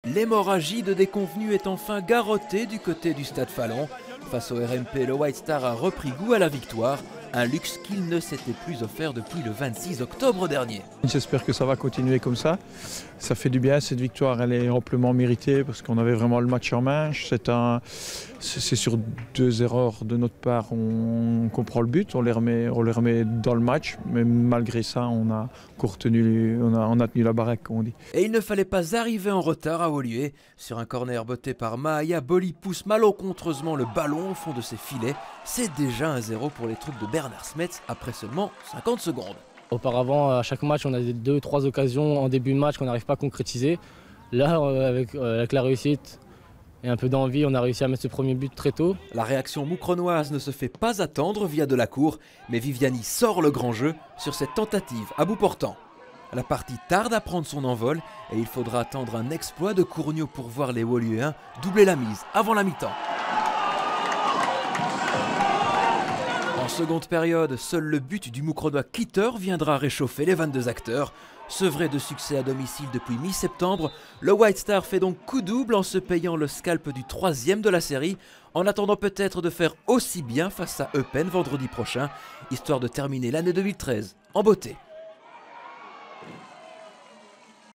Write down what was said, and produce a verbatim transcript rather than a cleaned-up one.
L'hémorragie de déconvenus est enfin garottée du côté du Stade Fallon. Face au R M P, le White Star a repris goût à la victoire, un luxe qu'il ne s'était plus offert depuis le vingt-six octobre dernier. J'espère que ça va continuer comme ça. Ça fait du bien, cette victoire, elle est amplement méritée parce qu'on avait vraiment le match en main. C'est un, c'est sur deux erreurs de notre part on, qu'on prend le but, on les, remet, on les remet dans le match, mais malgré ça, on a, retenu, on a, on a tenu la baraque, comme on dit. Et il ne fallait pas arriver en retard à Woluwe. Sur un corner botté par Mahaya, Boli pousse malencontreusement le ballon au fond de ses filets. C'est déjà un zéro pour les troupes de Bernard Smets après seulement cinquante secondes. Auparavant, à chaque match, on a deux trois occasions en début de match qu'on n'arrive pas à concrétiser. Là, avec, avec la réussite et un peu d'envie, on a réussi à mettre ce premier but très tôt. La réaction moucronoise ne se fait pas attendre via Delacour, mais Viviani sort le grand jeu sur cette tentative à bout portant. La partie tarde à prendre son envol et il faudra attendre un exploit de Cournio pour voir les Woluwéens doubler la mise avant la mi-temps. En seconde période, seul le but du Moucronois Kitter viendra réchauffer les vingt-deux acteurs. Sevré de succès à domicile depuis mi-septembre, le White Star fait donc coup double en se payant le scalp du troisième de la série, en attendant peut-être de faire aussi bien face à Eupen vendredi prochain, histoire de terminer l'année deux mille treize en beauté.